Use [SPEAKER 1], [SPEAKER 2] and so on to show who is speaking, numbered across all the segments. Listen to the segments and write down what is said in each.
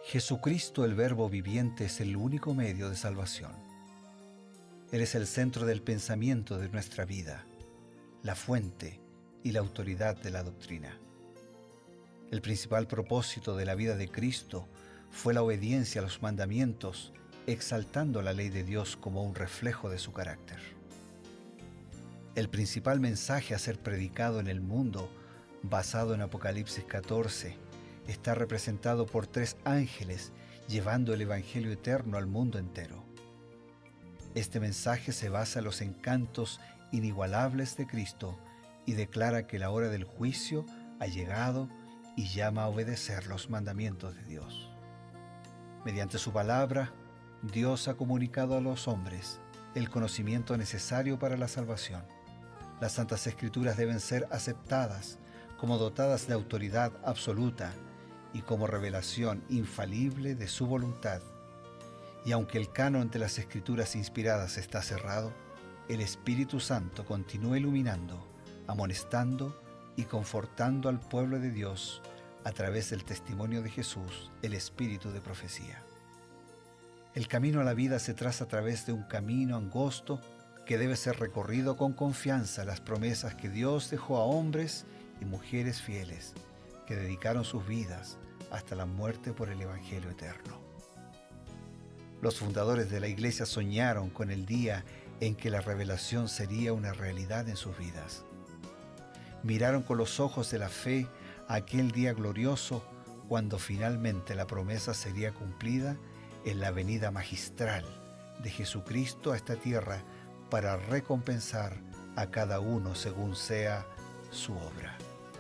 [SPEAKER 1] Jesucristo, el Verbo viviente, es el único medio de salvación. Él es el centro del pensamiento de nuestra vida, la fuente y la autoridad de la doctrina. El principal propósito de la vida de Cristo fue la obediencia a los mandamientos, exaltando la ley de Dios como un reflejo de su carácter. El principal mensaje a ser predicado en el mundo, basado en Apocalipsis 14, está representado por 3 ángeles llevando el Evangelio eterno al mundo entero. Este mensaje se basa en los encantos inigualables de Cristo y declara que la hora del juicio ha llegado y llama a obedecer los mandamientos de Dios. Mediante su palabra, Dios ha comunicado a los hombres el conocimiento necesario para la salvación. Las Santas Escrituras deben ser aceptadas como dotadas de autoridad absoluta y como revelación infalible de su voluntad. Y aunque el canon de las Escrituras inspiradas está cerrado, el Espíritu Santo continúa iluminando, amonestando y confortando al pueblo de Dios a través del testimonio de Jesús, el Espíritu de profecía. El camino a la vida se traza a través de un camino angosto que debe ser recorrido con confianza a las promesas que Dios dejó a hombres y mujeres fieles que dedicaron sus vidas hasta la muerte por el Evangelio eterno. Los fundadores de la Iglesia soñaron con el día en que la revelación sería una realidad en sus vidas. Miraron con los ojos de la fe a aquel día glorioso cuando finalmente la promesa sería cumplida en la venida magistral de Jesucristo a esta tierra para recompensar a cada uno según sea su obra.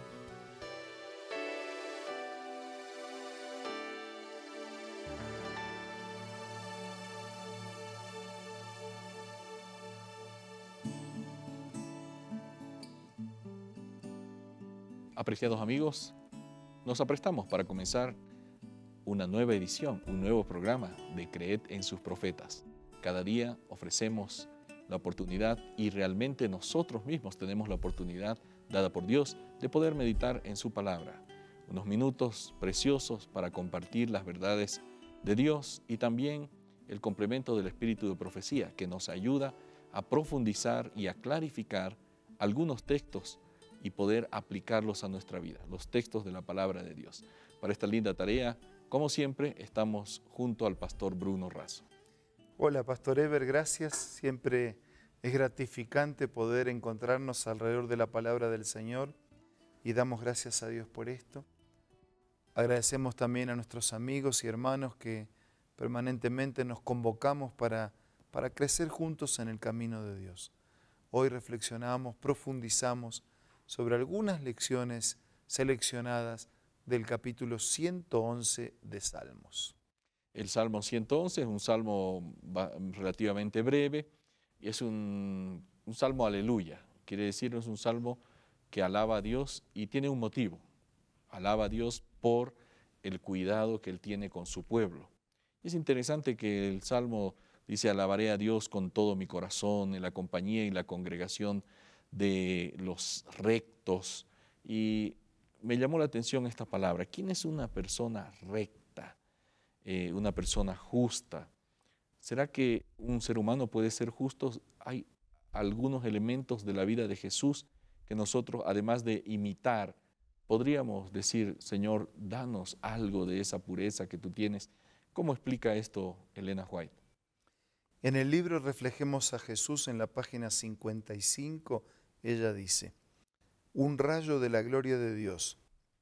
[SPEAKER 2] Apreciados amigos, nos aprestamos para comenzar una nueva edición, un nuevo programa de Creed en sus profetas. Cada día ofrecemos la oportunidad y realmente nosotros mismos tenemos la oportunidad dada por Dios de poder meditar en su palabra. Unos minutos preciosos para compartir las verdades de Dios y también el complemento del espíritu de profecía que nos ayuda a profundizar y a clarificar algunos textos y poder aplicarlos a nuestra vida, los textos de la palabra de Dios. Para esta linda tarea, como siempre, estamos junto al pastor Bruno Razo.
[SPEAKER 3] Hola, Pastor Eber, gracias. Siempre es gratificante poder encontrarnos alrededor de la palabra del Señor y damos gracias a Dios por esto. Agradecemos también a nuestros amigos y hermanos que permanentemente nos convocamos para crecer juntos en el camino de Dios. Hoy reflexionamos, profundizamos sobre algunas lecciones seleccionadas del capítulo 111 de Salmos.
[SPEAKER 2] El Salmo 111 es un salmo relativamente breve y es un salmo aleluya. Quiere decir, es un salmo que alaba a Dios y tiene un motivo. Alaba a Dios por el cuidado que Él tiene con su pueblo. Es interesante que el salmo dice, alabaré a Dios con todo mi corazón, en la compañía y la congregación de los rectos. Y me llamó la atención esta palabra. ¿Quién es una persona recta? Una persona justa. ¿Será que un ser humano puede ser justo? Hay algunos elementos de la vida de Jesús que nosotros, además de imitar, podríamos decir, Señor, danos algo de esa pureza que tú tienes. ¿Cómo explica esto Elena White?
[SPEAKER 3] En el libro Reflejemos a Jesús, en la página 55, ella dice: un rayo de la gloria de Dios,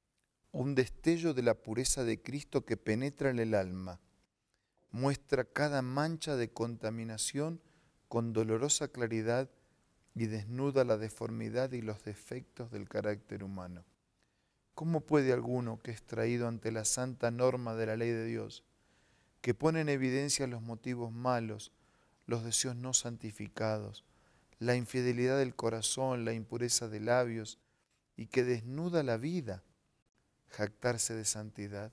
[SPEAKER 3] un destello de la pureza de Cristo que penetra en el alma, muestra cada mancha de contaminación con dolorosa claridad y desnuda la deformidad y los defectos del carácter humano. ¿Cómo puede alguno que es traído ante la santa norma de la ley de Dios, que pone en evidencia los motivos malos, los deseos no santificados, la infidelidad del corazón, la impureza de labios, y que desnuda la vida, jactarse de santidad?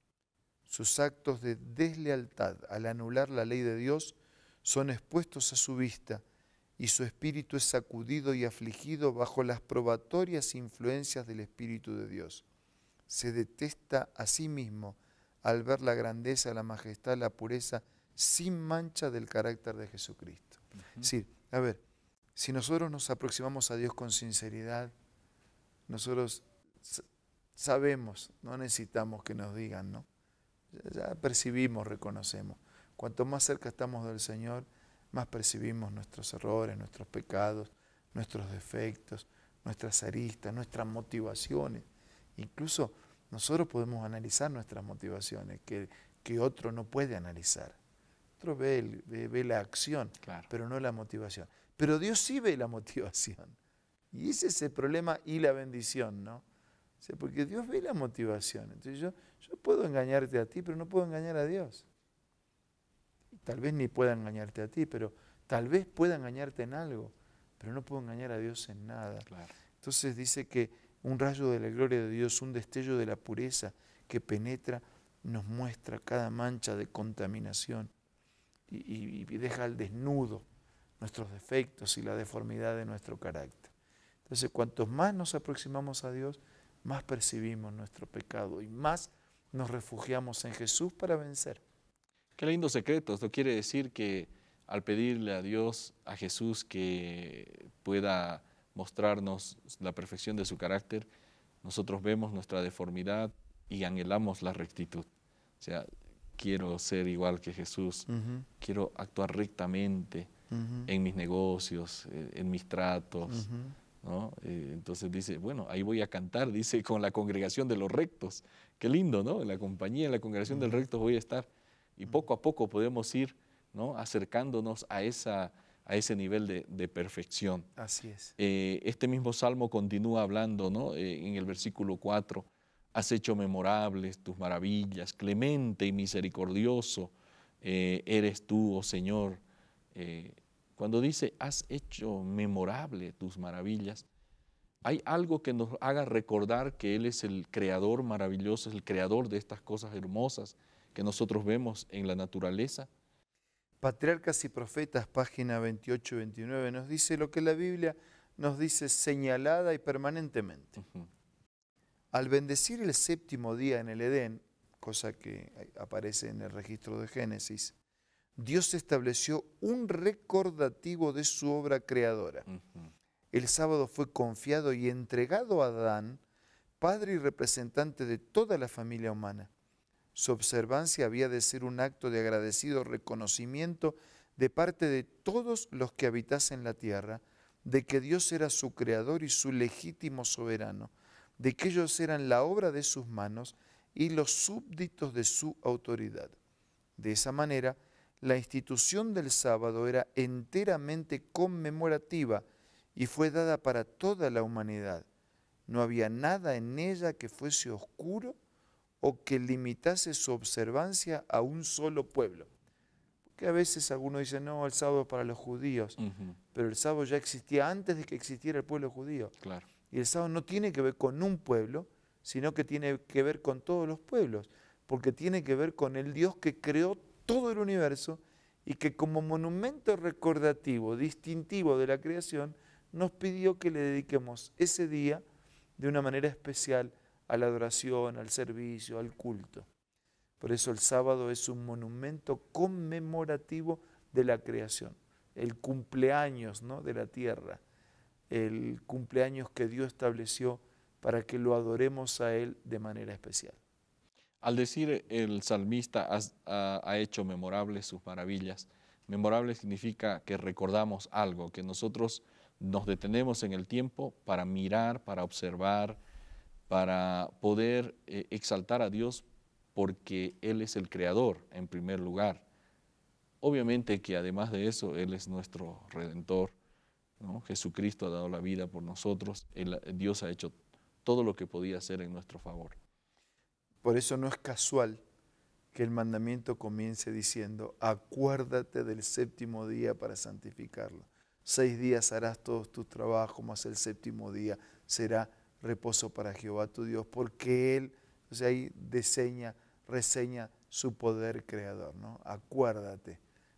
[SPEAKER 3] Sus actos de deslealtad al anular la ley de Dios son expuestos a su vista y su espíritu es sacudido y afligido bajo las probatorias influencias del Espíritu de Dios. Se detesta a sí mismo al ver la grandeza, la majestad, la pureza sin mancha del carácter de Jesucristo. Es decir, a ver, si nosotros nos aproximamos a Dios con sinceridad, nosotros sabemos, no necesitamos que nos digan, ¿no? Ya percibimos, reconocemos. Cuanto más cerca estamos del Señor, más percibimos nuestros errores, nuestros pecados, nuestros defectos, nuestras aristas, nuestras motivaciones. Incluso nosotros podemos analizar nuestras motivaciones, que otro no puede analizar. Otro ve la acción,
[SPEAKER 2] Claro.
[SPEAKER 3] pero no la motivación. Pero Dios sí ve la motivación. Y ese es el problema y la bendición, ¿no? O sea, porque Dios ve la motivación. Entonces yo puedo engañarte a ti, pero no puedo engañar a Dios. Tal vez ni pueda engañarte a ti, pero tal vez pueda engañarte en algo, pero no puedo engañar a Dios en nada.
[SPEAKER 2] Claro.
[SPEAKER 3] Entonces dice que un rayo de la gloria de Dios, un destello de la pureza que penetra, nos muestra cada mancha de contaminación y deja al desnudo nuestros defectos y la deformidad de nuestro carácter. Entonces, cuanto más nos aproximamos a Dios, más percibimos nuestro pecado y más nos refugiamos en Jesús para vencer.
[SPEAKER 2] Qué lindo secreto. Esto quiere decir que al pedirle a Dios, a Jesús, que pueda mostrarnos la perfección de su carácter, nosotros vemos nuestra deformidad y anhelamos la rectitud. O sea, quiero ser igual que Jesús, quiero actuar rectamente en mis negocios, en mis tratos, ¿no? Entonces dice, bueno, ahí voy a cantar, dice, con la congregación de los rectos. Qué lindo, ¿no? En la compañía, en la congregación de los rectos voy a estar. Y poco a poco podemos ir, ¿no?, acercándonos a ese nivel de perfección.
[SPEAKER 3] Así es.
[SPEAKER 2] Este mismo salmo continúa hablando, ¿no?, en el versículo 4, has hecho memorables tus maravillas, clemente y misericordioso eres tú, oh Señor. Cuando dice, has hecho memorable tus maravillas, hay algo que nos haga recordar que Él es el creador maravilloso, es el creador de estas cosas hermosas que nosotros vemos en la naturaleza.
[SPEAKER 3] Patriarcas y Profetas, página 28 y 29, nos dice lo que la Biblia nos dice señalada y permanentemente. Al bendecir el séptimo día en el Edén, cosa que aparece en el registro de Génesis, Dios estableció un recordativo de su obra creadora. El sábado fue confiado y entregado a Adán, padre y representante de toda la familia humana. Su observancia había de ser un acto de agradecido reconocimiento de parte de todos los que habitasen la tierra, de que Dios era su creador y su legítimo soberano, de que ellos eran la obra de sus manos y los súbditos de su autoridad. De esa manera, la institución del sábado era enteramente conmemorativa y fue dada para toda la humanidad. No había nada en ella que fuese oscuro o que limitase su observancia a un solo pueblo. Porque a veces algunos dicen, no, el sábado es para los judíos, pero el sábado ya existía antes de que existiera el pueblo judío.
[SPEAKER 2] Claro.
[SPEAKER 3] Y el sábado no tiene que ver con un pueblo, sino que tiene que ver con todos los pueblos, porque tiene que ver con el Dios que creó todo el universo y que como monumento recordativo, distintivo de la creación, nos pidió que le dediquemos ese día de una manera especial a la adoración, al servicio, al culto. Por eso el sábado es un monumento conmemorativo de la creación, el cumpleaños, ¿no?, de la tierra, el cumpleaños que Dios estableció para que lo adoremos a Él de manera especial.
[SPEAKER 2] Al decir el salmista ha hecho memorables sus maravillas, memorable significa que recordamos algo, que nosotros nos detenemos en el tiempo para mirar, para observar, para poder exaltar a Dios porque Él es el creador en primer lugar. Obviamente que además de eso, Él es nuestro Redentor, ¿no? Jesucristo ha dado la vida por nosotros, Dios ha hecho todo lo que podía hacer en nuestro favor.
[SPEAKER 3] Por eso no es casual que el mandamiento comience diciendo, acuérdate del séptimo día para santificarlo. 6 días harás todos tus trabajos, mas el séptimo día será reposo para Jehová tu Dios, porque Él, o sea, ahí reseña su poder creador, ¿no? Acuérdate.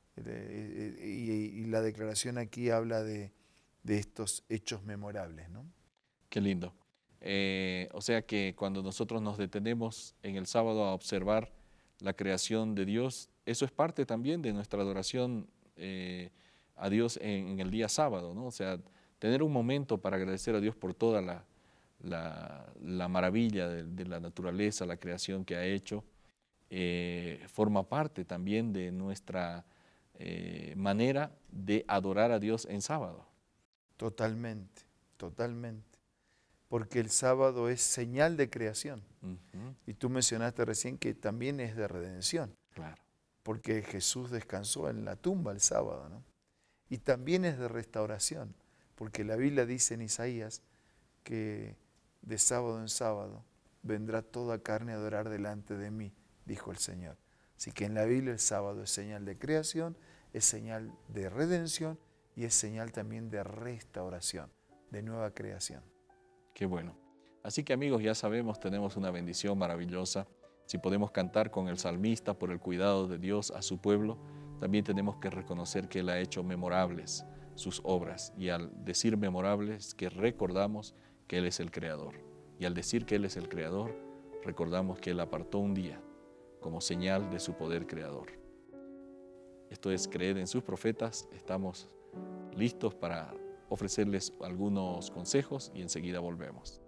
[SPEAKER 3] Y la declaración aquí habla de estos hechos memorables, ¿no?
[SPEAKER 2] Qué lindo. O sea que cuando nosotros nos detenemos en el sábado a observar la creación de Dios, eso es parte también de nuestra adoración a Dios en el día sábado, ¿no? O sea, tener un momento para agradecer a Dios por toda la maravilla de la naturaleza, la creación que ha hecho, forma parte también de nuestra manera de adorar a Dios en sábado.
[SPEAKER 3] Totalmente, totalmente. Porque el sábado es señal de creación. Y tú mencionaste recién que también es de redención.
[SPEAKER 2] Claro.
[SPEAKER 3] Porque Jesús descansó en la tumba el sábado, ¿no? Y también es de restauración, porque la Biblia dice en Isaías que de sábado en sábado vendrá toda carne a adorar delante de mí, dijo el Señor. Así que en la Biblia el sábado es señal de creación, es señal de redención y es señal también de restauración, de nueva creación.
[SPEAKER 2] Qué bueno. Así que amigos, ya sabemos, tenemos una bendición maravillosa. Si podemos cantar con el salmista por el cuidado de Dios a su pueblo, también tenemos que reconocer que Él ha hecho memorables sus obras. Y al decir memorables, que recordamos que Él es el Creador. Y al decir que Él es el Creador, recordamos que Él apartó un día como señal de su poder creador. Esto es creer en sus profetas. Estamos listos para ofrecerles algunos consejos y enseguida volvemos.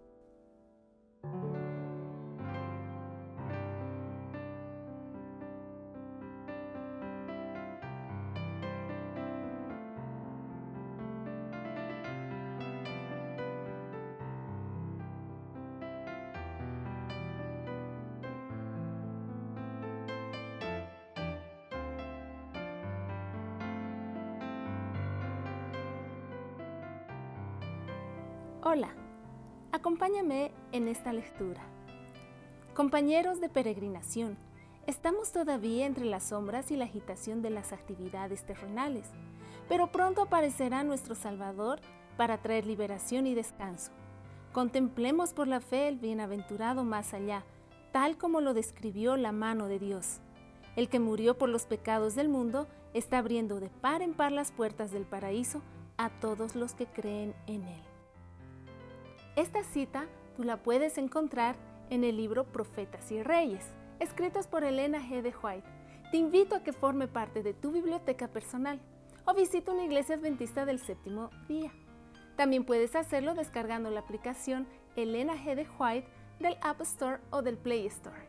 [SPEAKER 4] Hola, acompáñame en esta lectura. Compañeros de peregrinación, estamos todavía entre las sombras y la agitación de las actividades terrenales, pero pronto aparecerá nuestro Salvador para traer liberación y descanso. Contemplemos por la fe el bienaventurado más allá, tal como lo describió la mano de Dios. El que murió por los pecados del mundo está abriendo de par en par las puertas del paraíso a todos los que creen en Él. Esta cita tú la puedes encontrar en el libro Profetas y Reyes, escritos por Elena G. de White. Te invito a que forme parte de tu biblioteca personal o visita una iglesia adventista del séptimo día. También puedes hacerlo descargando la aplicación Elena G. de White del App Store o del Play Store.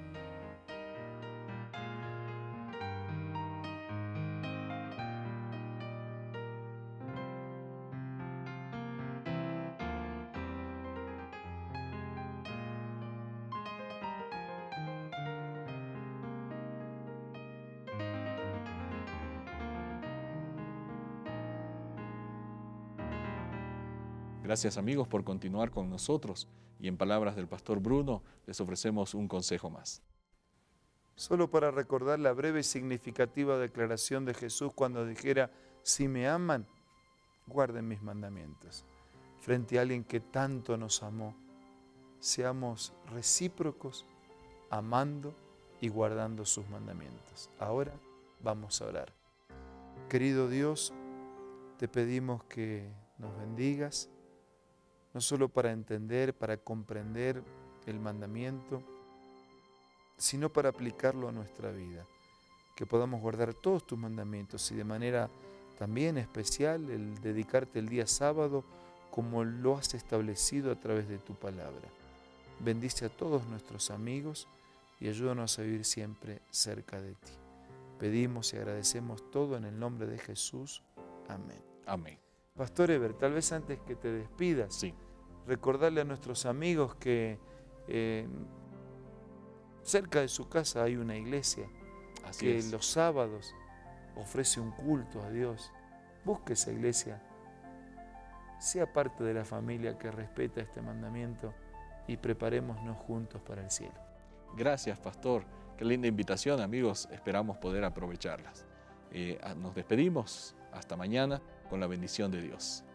[SPEAKER 2] Gracias amigos por continuar con nosotros y en palabras del pastor Bruno les ofrecemos un consejo más.
[SPEAKER 3] Solo para recordar la breve y significativa declaración de Jesús cuando dijera, si me aman, guarden mis mandamientos. Frente a alguien que tanto nos amó, seamos recíprocos, amando y guardando sus mandamientos. Ahora vamos a orar. Querido Dios, te pedimos que nos bendigas, no solo para entender, para comprender el mandamiento, sino para aplicarlo a nuestra vida. Que podamos guardar todos tus mandamientos y de manera también especial el dedicarte el día sábado como lo has establecido a través de tu palabra. Bendice a todos nuestros amigos y ayúdanos a vivir siempre cerca de ti. Pedimos y agradecemos todo en el nombre de Jesús. Amén.
[SPEAKER 2] Amén.
[SPEAKER 3] Pastor Eber, tal vez antes que te despidas,
[SPEAKER 2] Sí.
[SPEAKER 3] recordarle a nuestros amigos que cerca de su casa hay una iglesia
[SPEAKER 2] Así
[SPEAKER 3] que
[SPEAKER 2] es.
[SPEAKER 3] los sábados ofrece un culto a Dios. Busque esa iglesia, sea parte de la familia que respeta este mandamiento y preparémonos juntos para el cielo.
[SPEAKER 2] Gracias, pastor. Qué linda invitación, amigos. Esperamos poder aprovecharlas. Nos despedimos. Hasta mañana con la bendición de Dios.